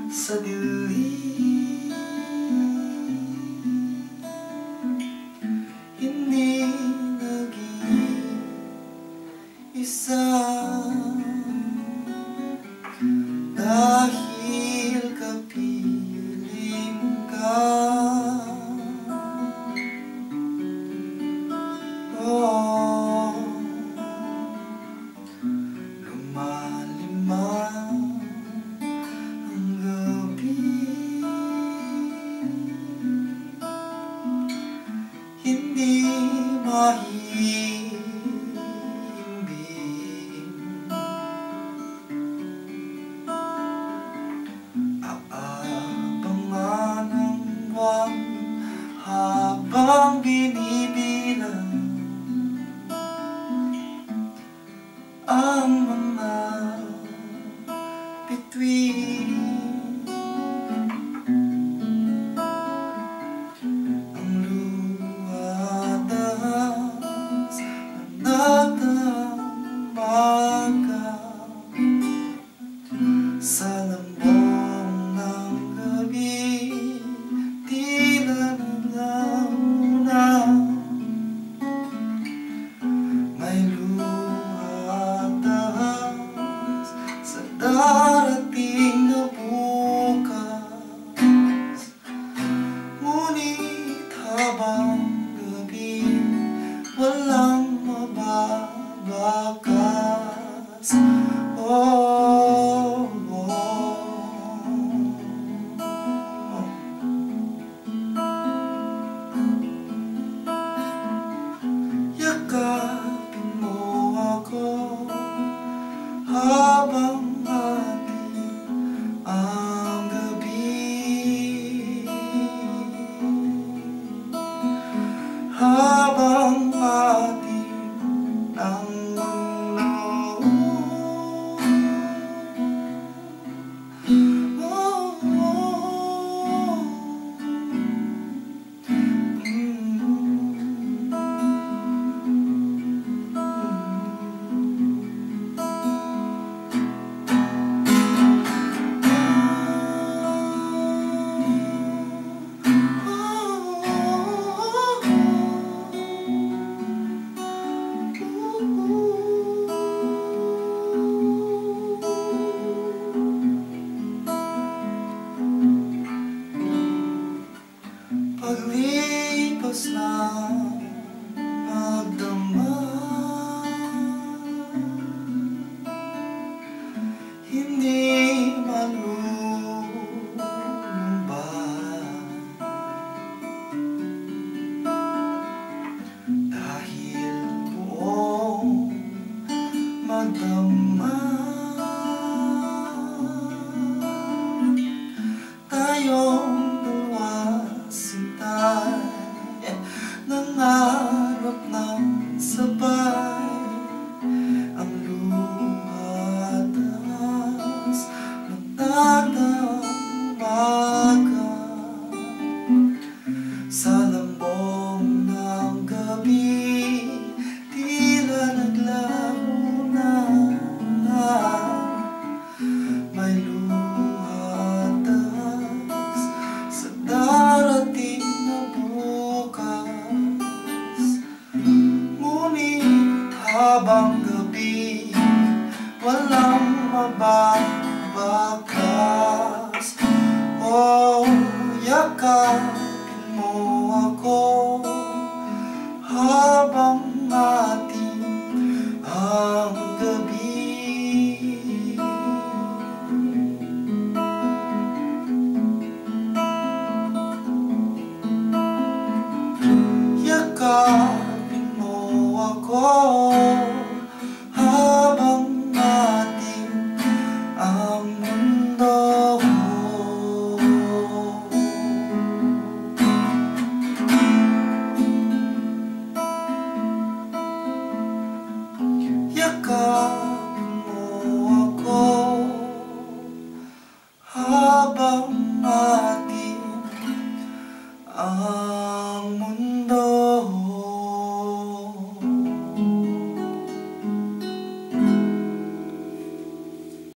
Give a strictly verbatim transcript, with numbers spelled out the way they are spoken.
sa dilim, hindi nag-iisa, dahil kapiling ka. Oh, lumalimang ang gabi, hindi mahihimbing, aabangan ang buwan habang binibilang ang mga bituin. Ang luwadas na nagdambaga sa lambong ng gabi, tila nanganguna. May luwadas sa darating na bukas, ngunit habang gabi walang mababakas. Oh, oh, oh. Yakapin mo ako habang atin ang gabi, habang atin ang mundo. Oh, oh, mm. Paglipas na magdamag, hindi malulumbay, dahil buong magdamag, tayong dalawa sintay, nangarap ng sabay. Ang luwadas ng